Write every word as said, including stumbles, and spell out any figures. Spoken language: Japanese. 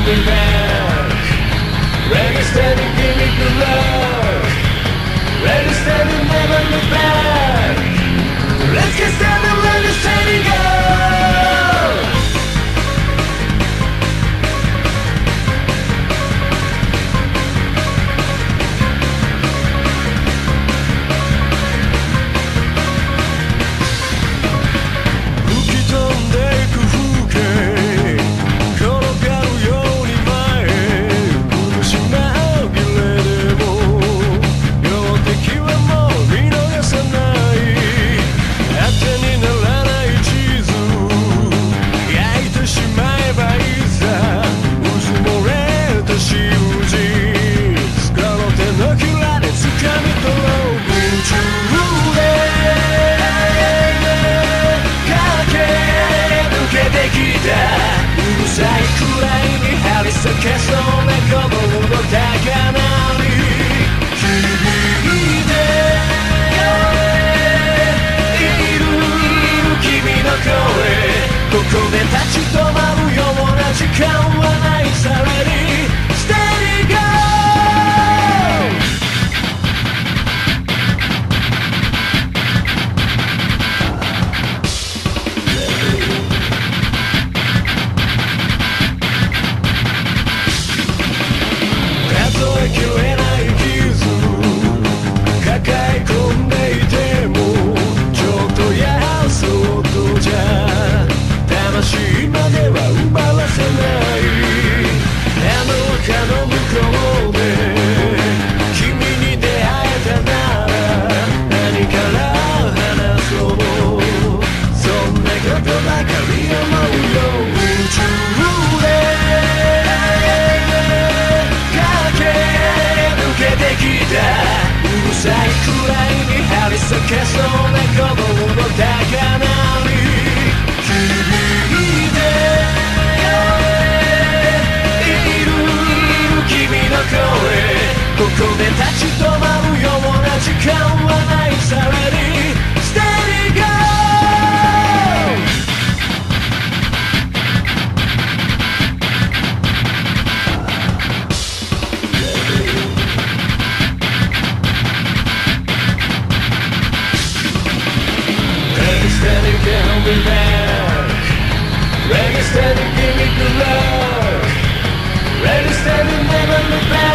hold me back. Ready, steady, give me good luck. Ready, steady, never look back. Let's get started, ready, steady, go.避けそうな鼓動の高鳴り響いている君の声ここで立ち止まるような時間はないさらに Steady goきれない傷抱え込んでいてもちょっとやそうとじゃ魂までは奪わせないあの丘の向こうで君に出会えたなら何から話そうそんなことばかり思うよ宇宙でうるさいくらいに張り裂けそうな鼓動の高鳴り響いている君の声ここで立ち止まるような時間はないさらに Steady go Steady, get on me back. Ready, steady, give me good luck. Ready, steady, never look back.